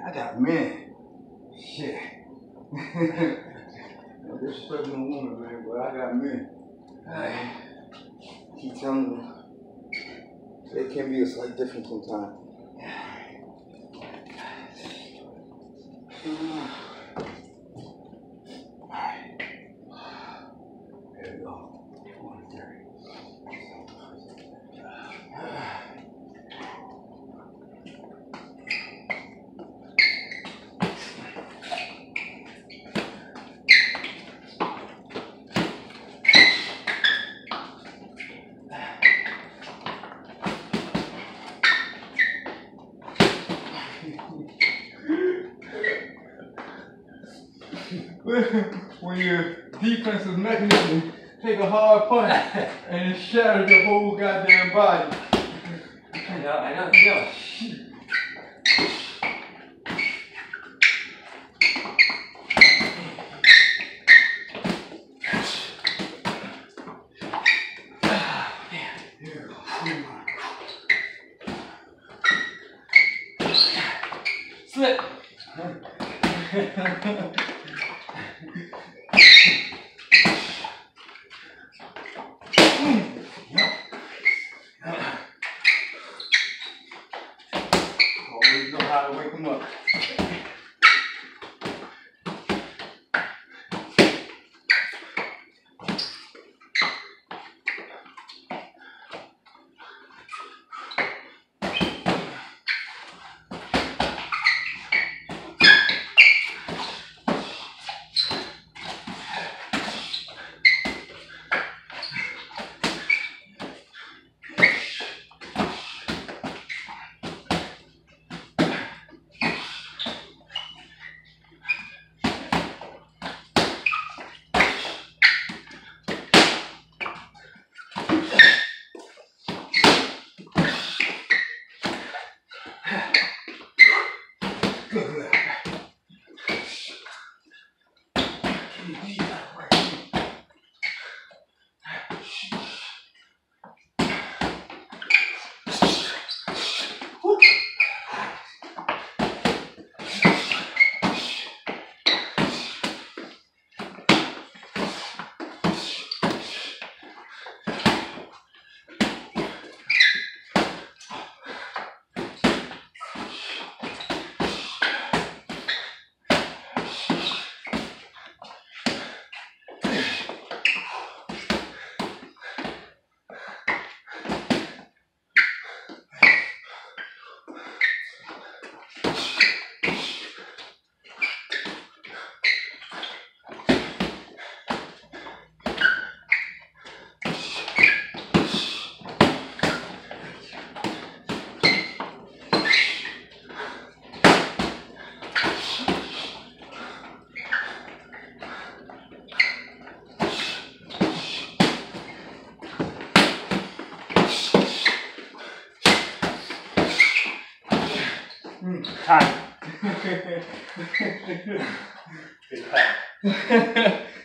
I got men. Shit. No disrespect no woman, man, but I got men. I keep telling them they can be a slight difference sometimes. Alright. There we go. 1:30. When your defensive mechanism take a hard punch and it shatters your whole goddamn body. I know. Slip. Always know how to wake them up. Time.